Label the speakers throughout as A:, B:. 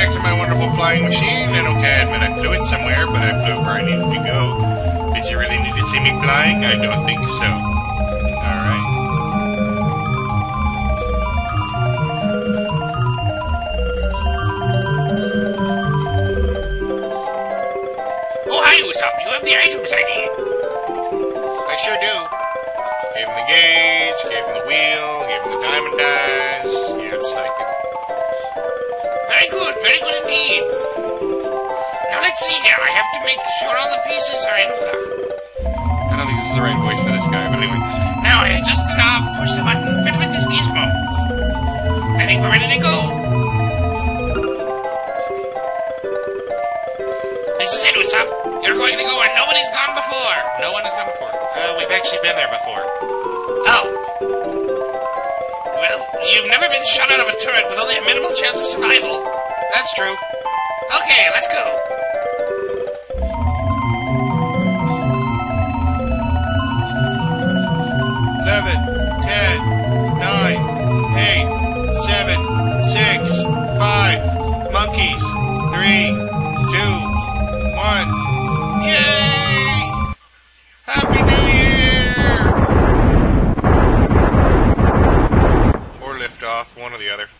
A: back to my wonderful flying machine, and okay, I admit I flew it somewhere, but I flew where I needed to go. Did you really need to see me flying? I don't think so. Alright.
B: Oh, hi, Usopp. You have the items I need.
A: I sure do. Gave him the gauge, gave him the wheel, gave him the diamond dice. Yeah, I'm psychic.
B: Very good indeed. Now let's see here. I have to make sure all the pieces are in order.
A: I don't think this is the right voice for this guy, but anyway.
B: Now I just push the button, fit with this gizmo. I think we're ready to go. This is it, Usopp. You're going to go where nobody's gone before.
A: No one has gone before. We've actually been there before.
B: Oh. Well, you've never been shot out of a turret with only a minimal chance of survival.
A: That's true.
B: Okay, let's go.
A: Eleven, 10, 9, 8, 7, 6, 5, monkeys, 3, 2, 1. Yay! Happy New Year! Or lift off, one or the other.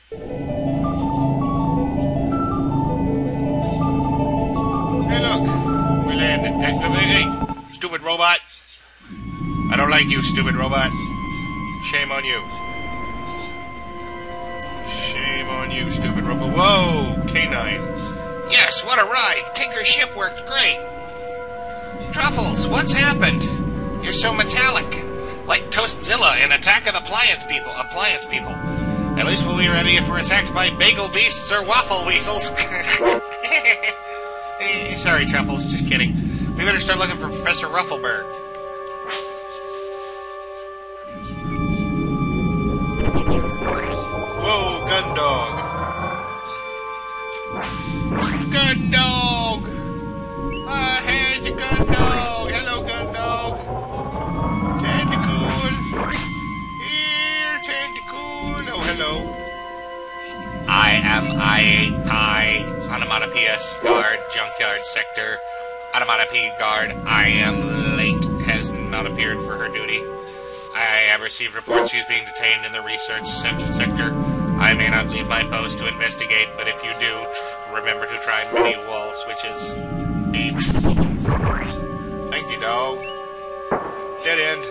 A: Hey, look, we landed. Hey, stupid robot! I don't like you, stupid robot. Shame on you. Shame on you, stupid robot. Whoa, K9.
B: Yes, what a ride. Tinker's ship worked great. Truffles, what's happened? You're so metallic. Like Toastzilla in Attack of the Appliance People.
A: At least we'll be ready if we're attacked by bagel beasts or waffle weasels. Sorry, Truffles, just kidding. We better start looking for Professor Ruffleberg. Whoa, gun dog. Gun dog! Ah, here's a gun dog! Hello, gun dog! Tentacle! Here, tentacle! Oh, hello.
B: I am I-8 Pi, Onomatopoeia Guard, Junkyard Sector. Onomatopoeia Guard, I am late, has not appeared for her duty. I have received reports she is being detained in the research sector. I may not leave my post to investigate, but if you do, remember to try many wall switches. Beep.
A: Thank you, dog. Dead end.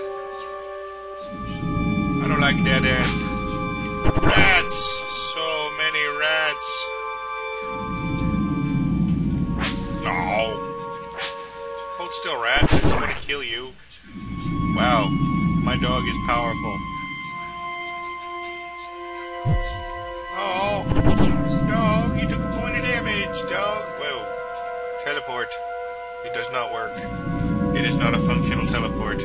A: I don't like dead end. Rats! So many rats. No. Hold still, rat. I just want to kill you. Wow. My dog is powerful. Oh, dog, you took a point of damage, dog. Whoa. Teleport. It does not work. It is not a functional teleport.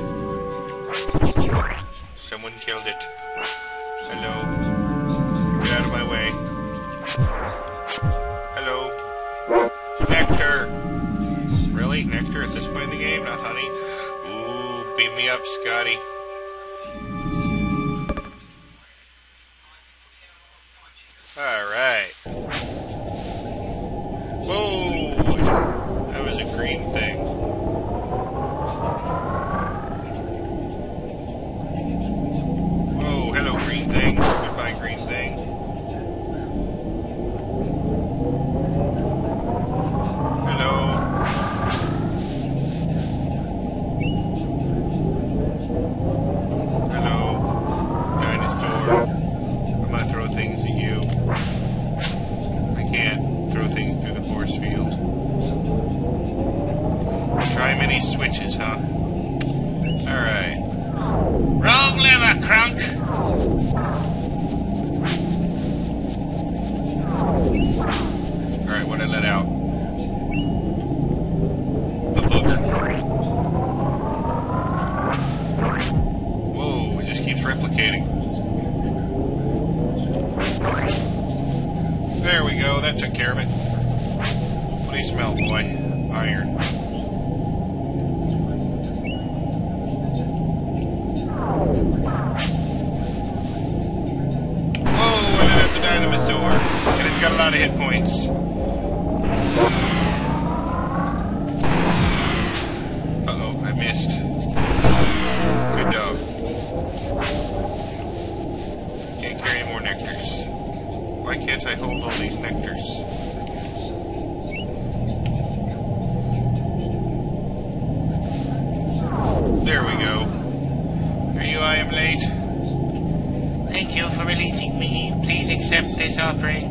A: Someone killed it. Hello. Get out of my way. Hello. Nectar. Really? Nectar at this point in the game? Not honey? Ooh, beat me up, Scotty. Alright. Whoa! That was a green thing. Whoa, hello green thing. Goodbye green thing. Hello. Hello. Dinosaur. I'm gonna throw things at you. I can't throw things through the force field. Try many switches, huh? Alright.
B: Wrong lever, Crunk.
A: Alright, what did I let out? A booger. Whoa, it just keeps replicating. There we go, that took care of it. What do you smell, boy? Iron. Whoa, I let out the dinosaur. And it's got a lot of hit points. Uh-oh, I missed. Good dog. Can't carry any more nectars. Why can't I hold all these nectars? There we go. Are you I am late?
B: Thank you for releasing me. Please accept this offering.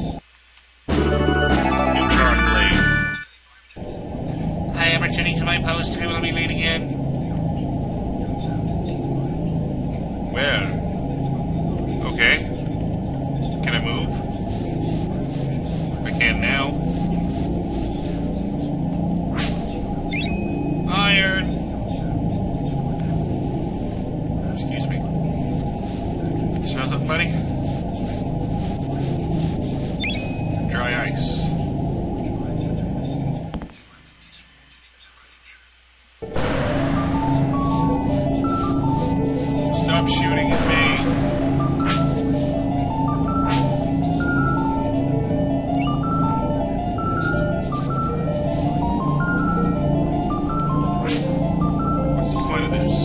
A: Neutron blade.
B: I am returning to my post. I will be late again.
A: Well. Okay. Can I move? I can now. Iron. Excuse me. Smell something, buddy? Dry ice. Stop shooting at me. What's the point of this?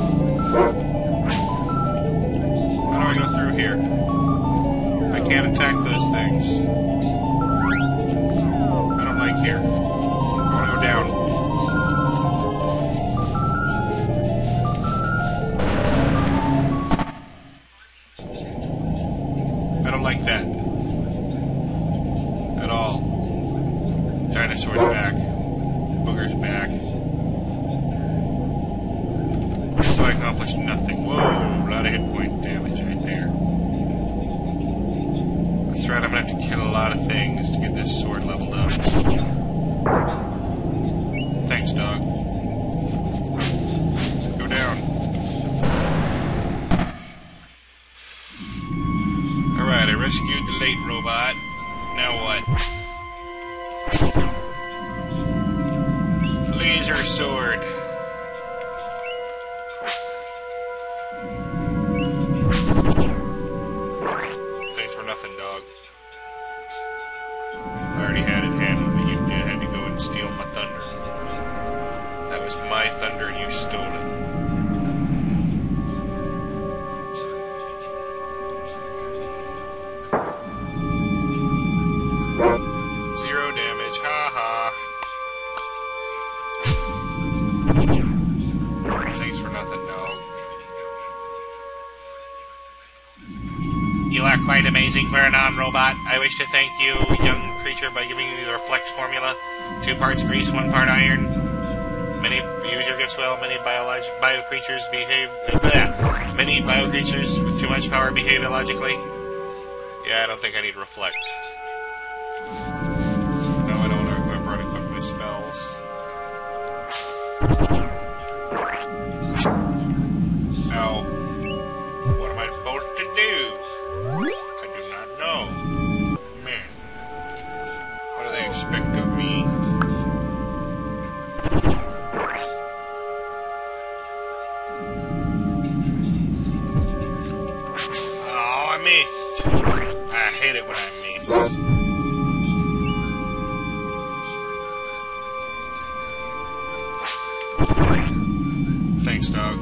A: How do I go through here? I can't attack those things. I don't like here. I want to go down. I don't like that. At all. Dinosaur's back. Booger's back. So I accomplished nothing. Whoa, a lot of hit point damage right there. That's right, I'm gonna have to kill a lot of things to get this sword leveled up. Thanks, dog. Go down. Alright, I rescued the late robot. Now what? Laser sword. Thanks for nothing, dog. I already had it handled, but you did have to go and steal my thunder. That was my thunder and you stole it. Zero damage, ha-ha. Thanks for nothing, dog.
B: You are quite amazing for a non-robot. I wish to thank you, young creature, by giving you the reflect formula. 2 parts grease, 1 part iron. Use your gifts well. Many bio creatures behave. Many bio creatures with too much power behave illogically. Yeah, I don't think I need reflect. No, I don't want to equip my spells. Ow. What am I supposed to do? I do not know. Man. What do they expect of me? Oh, I missed. I hate it when I miss. Thanks, dog.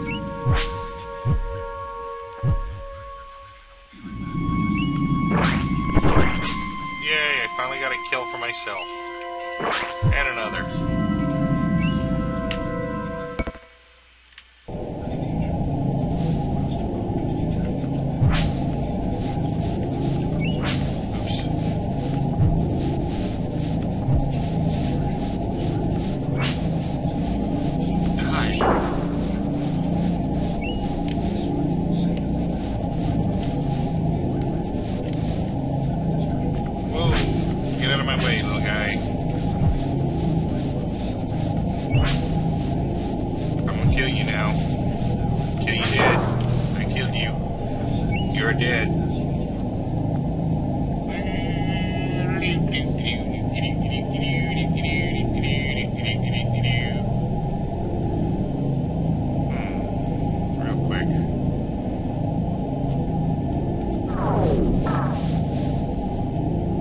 B: Yay, I finally got a kill for myself. And another. Oops. Die. Whoa. Get out of my way, little guy.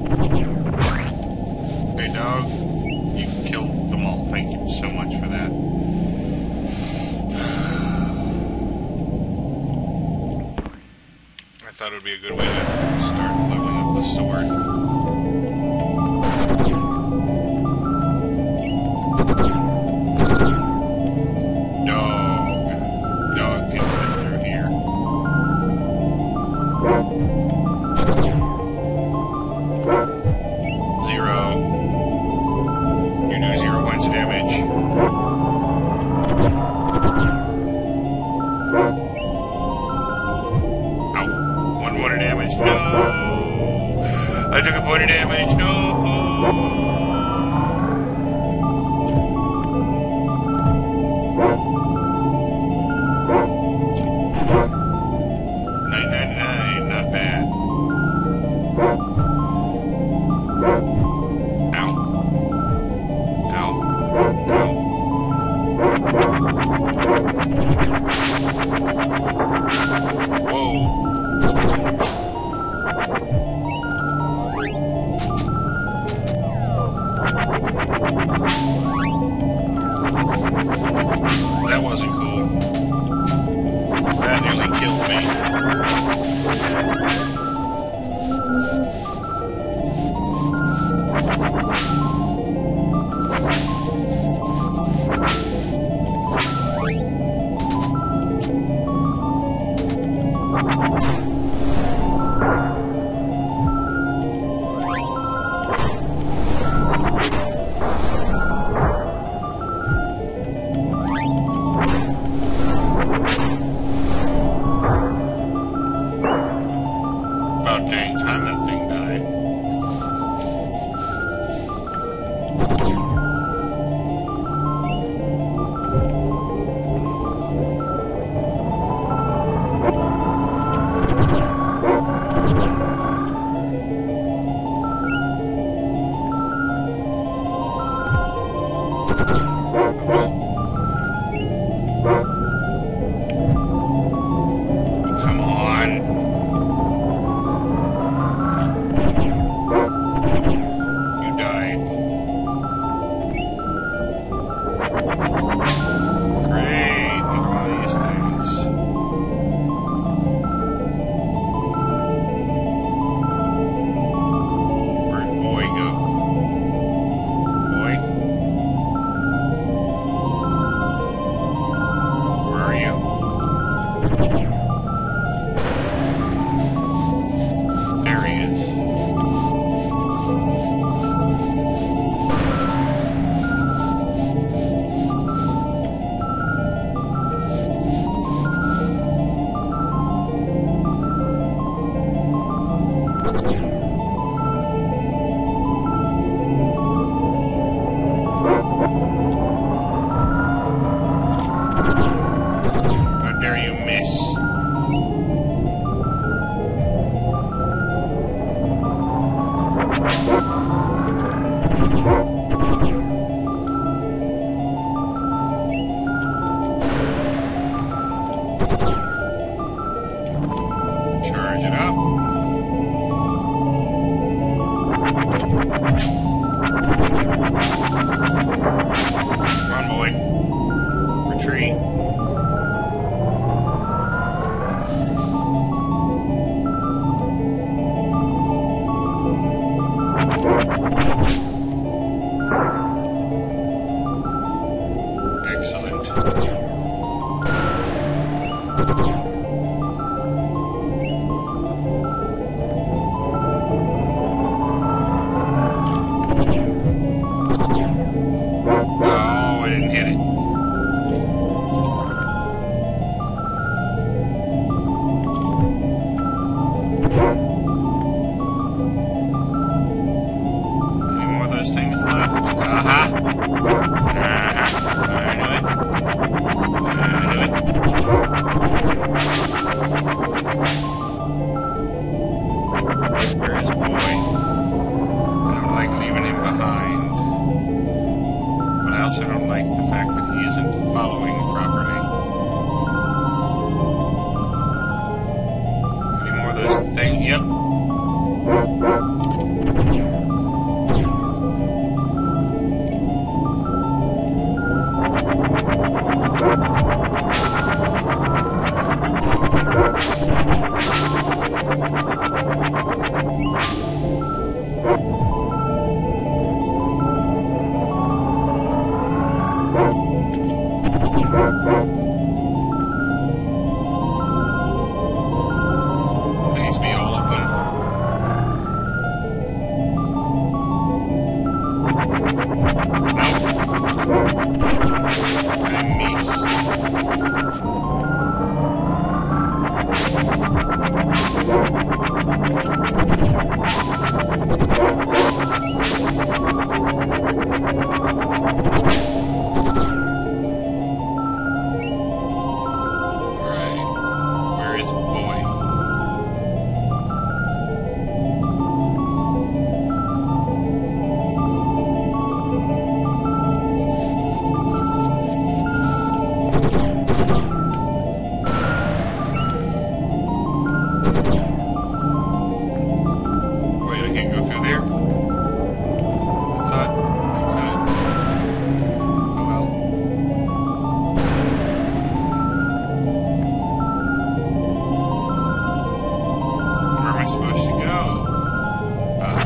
A: Hey, dog. You killed them all. Thank you so much for that. I thought it would be a good way to start leveling up the sword. Dog can fit through here. Zero. You do 0 points of damage. Ow. 1 point of damage. No. I took a point of damage. No. Not bad. Ow. Ow. Ow. Whoa. That wasn't cool. That nearly killed me. About dang time that thing died. Come on. You died. Great. Another one of these things. Where'd boy go? Boy? Where are you? There he is. How dare you miss? Charge it up. Come on, boy. Retreat. Excellent. Oh, I didn't hit it. Any more of those things left? Aha! I knew it. I knew it. Where is boy? I don't like leaving him behind. But I also don't like the fact that he isn't following properly. Any more of those things? Yep.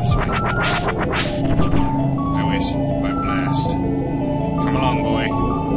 A: this way. I wish. By blast. Come along, boy.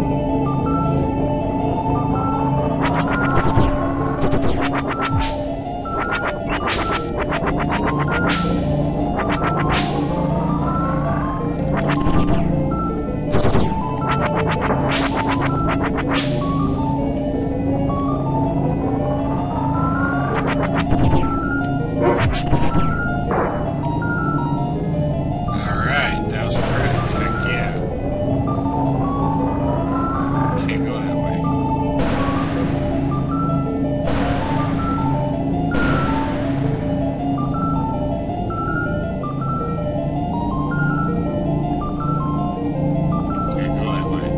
A: Alright, 1,000 credits, heck yeah. Can't go that way. Can't go that way.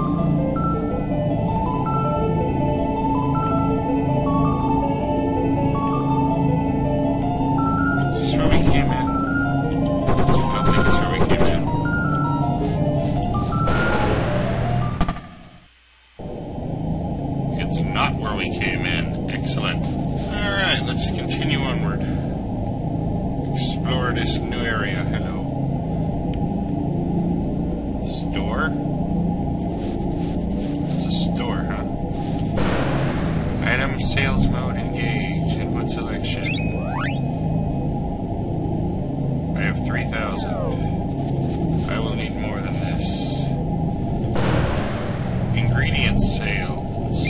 A: Is this where we came in? I don't think it's where we came in. It's not where we came in. Excellent. Alright, let's continue onward. Explore this new area. Hello. Store? It's a store, huh? Item sales mode engaged. Input selection. I have 3,000. I will need more than this. Ingredient sales.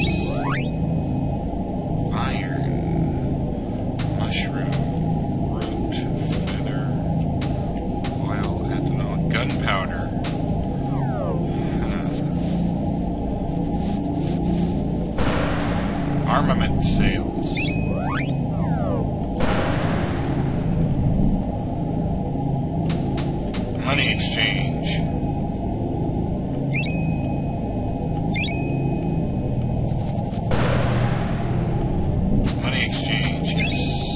A: Iron. Mushroom. Root. Feather. Oil. Ethanol. Gunpowder. Armament sales. Money exchange. Money exchange, yes.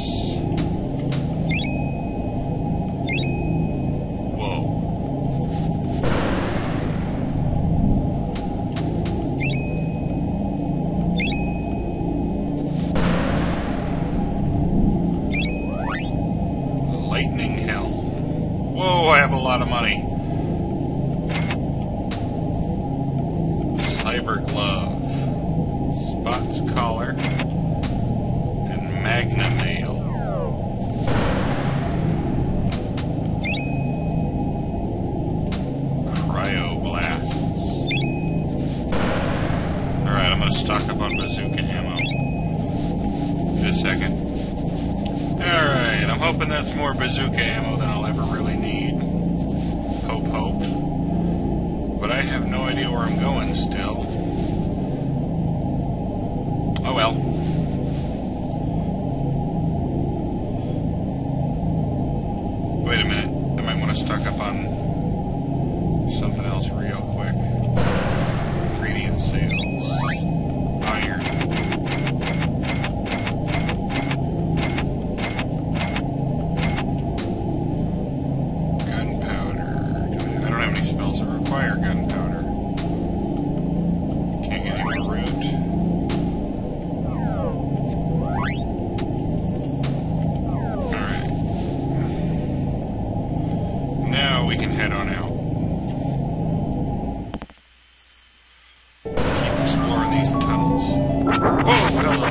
A: Whoa. Lightning helm. Whoa, I have a lot of money. Cyber glove. Spots collar. And magna mail. Cryo blasts. Alright, I'm gonna stock up on bazooka ammo. Just a second. Alright, I'm hoping that's more bazooka ammo than I'll ever really need. Hope, hope. But I have no idea where I'm going still. Oh well. Wait a minute. I might want to stock up on something else real quick. Ingredient sales. Iron. Spells that require gunpowder. Can't get any more root. Alright. Now we can head on out. Keep exploring these tunnels. Oh, hello!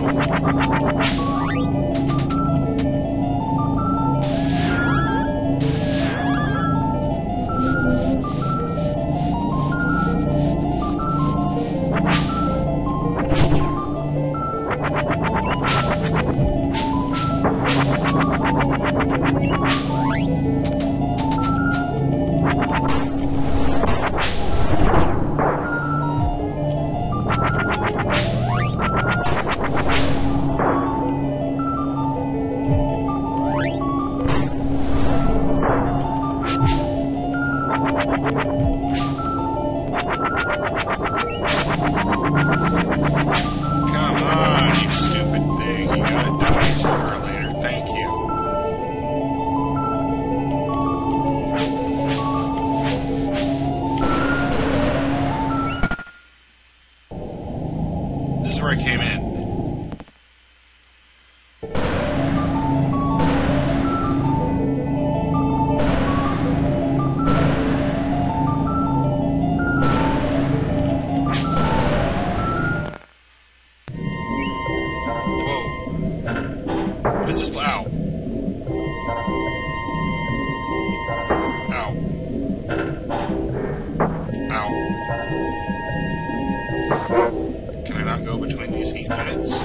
A: go between these heat units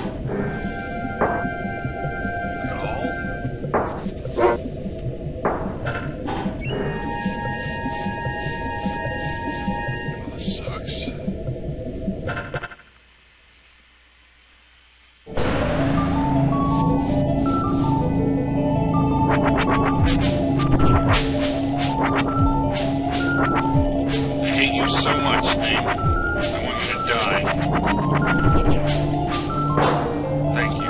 A: at all. Oh, this sucks. I hate you so much, thing. I want you to die. Thank you.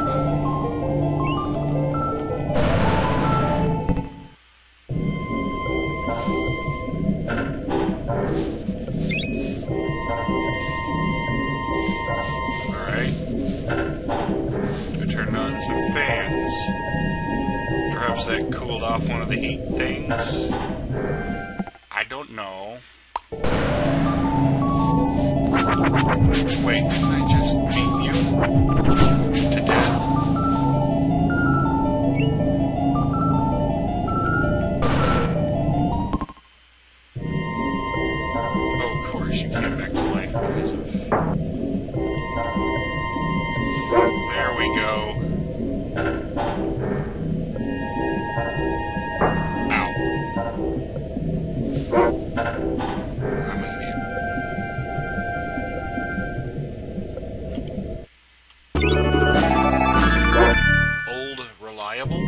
A: Alright. We turned on some fans. Perhaps that cooled off one of the heat things. I don't know. Wait, didn't I just beat you to death? Oh, of course, you came back to life because of... There we go. Ow. I'm an idiot. Old reliable?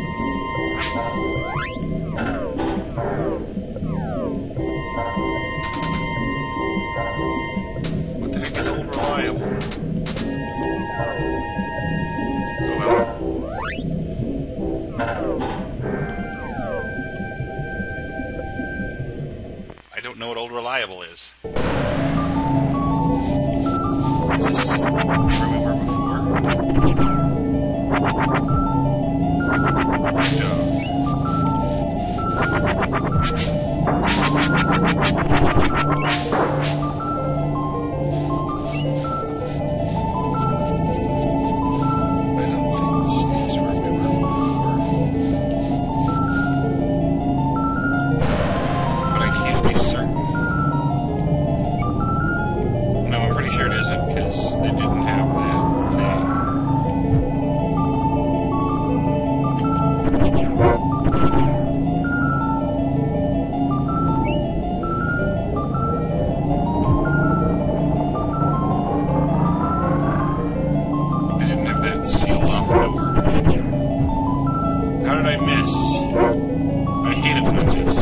A: What the heck is old reliable? Oh well. I don't know what old reliable is. Is this where we were before? No. I don't think this is where we were before. But I can't be certain. No, I'm pretty sure it isn't, because they didn't have that thing. They didn't have that sealed off door. How did I miss? I hate it when I miss.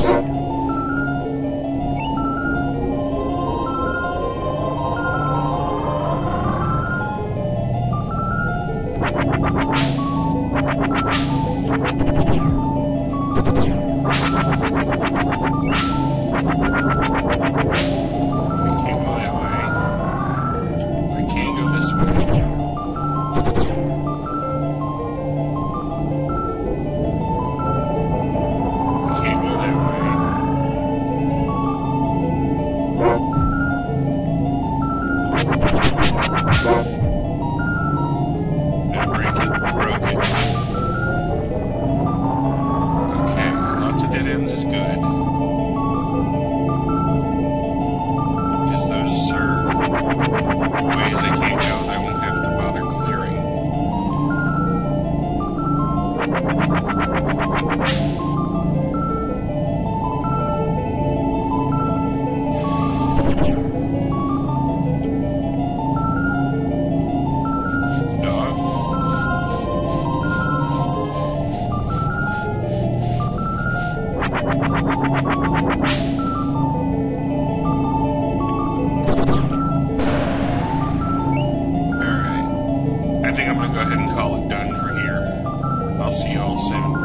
A: I think I'm going to go ahead and call it done for here. I'll see you all soon.